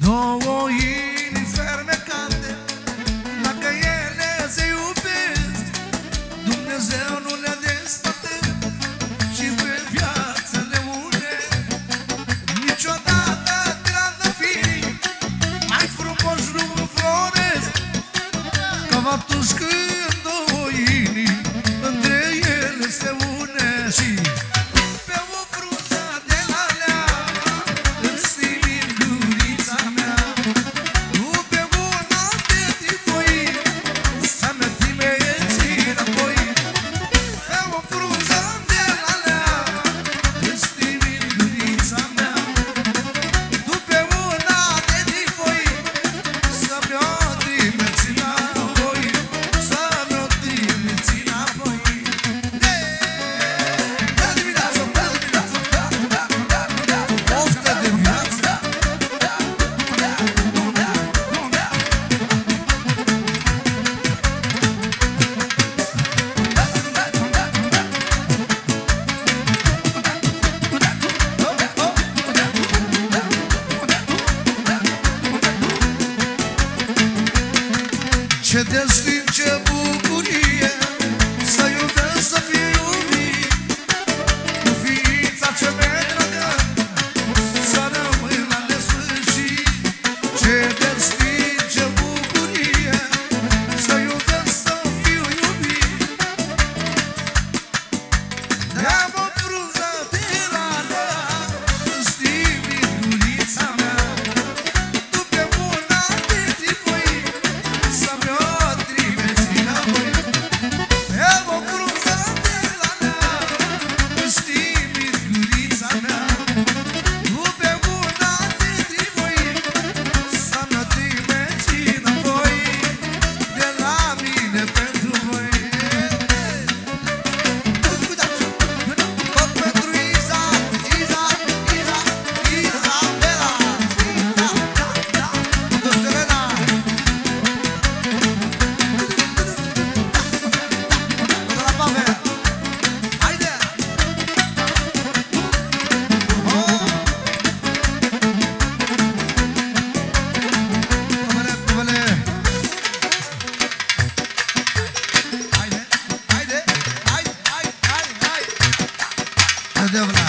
Două inimi fermecate, dacă ele se iubesc, Dumnezeu nu le despărțesc și pe viață le une. Niciodată trandăfirii mai frumos nu înfloresc ca atunci când două inimi între ele se une. Și pe o frunză de la leagă îți simt gurița mea, tu pe una de tifoi să-mi trimeți înapoi. Pe o frunză de la leagă îți simt gurița mea, tu pe una de tifoi să-mi o trimeți înapoi, să-mi o trimeți înapoi. Poftă de viață. Ce destin, ce bucurie, să iubesc, să fiu iubit, cu ființa ce mi-e dragă, să rămân la nesfârșit. Ce destin, ce bucurie, să iubesc, să fiu iubit, de-am o frunză de la leagă îți trimit gurița mea, tu pe una de tifoi să-mi o trimeți înapoi. Eu o frunză de la leagă îți trimit gurița mea, tu pe una de tifoi să-mi o trimeți înapoi, de la mine pentru voi. Tot pentru Iza, Iza, Iza, Izabela, Iza, Selena. La Pavel. Haide! Păvăle! Haide! Haide! Hai! Hai! Hai! Hai! Adevărat!